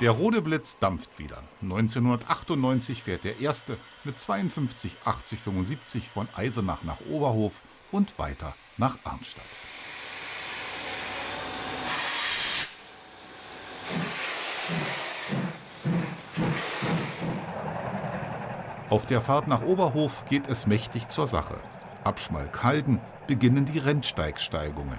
Der Rodeblitz dampft wieder. 1998 fährt der erste mit 52 80 75 von Eisenach nach Oberhof und weiter nach Arnstadt. Auf der Fahrt nach Oberhof geht es mächtig zur Sache. Ab Schmalkalden beginnen die Rennsteigsteigungen.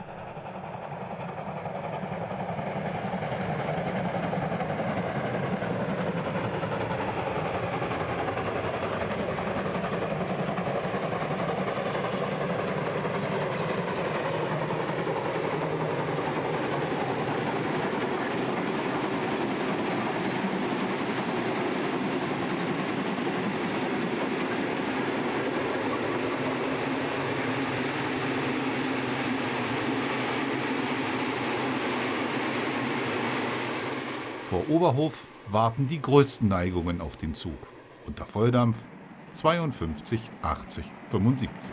Vor Oberhof warten die größten Neigungen auf den Zug. Unter Volldampf 52 80 75.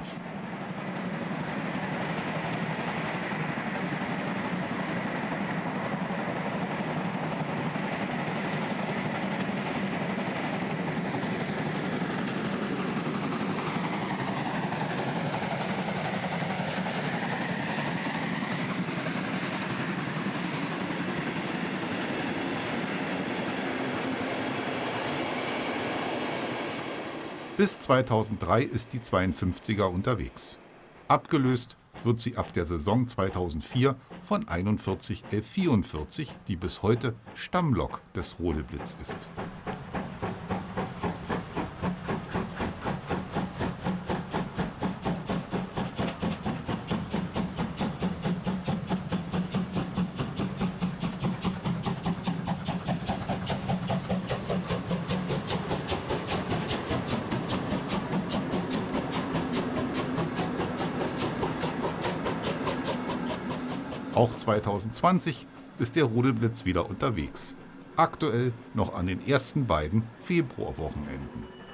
Bis 2003 ist die 52er unterwegs. Abgelöst wird sie ab der Saison 2004 von 41 1144, die bis heute Stammlok des Rodeblitz ist. Auch 2020 ist der Rodeblitz wieder unterwegs. Aktuell noch an den ersten beiden Februarwochenenden.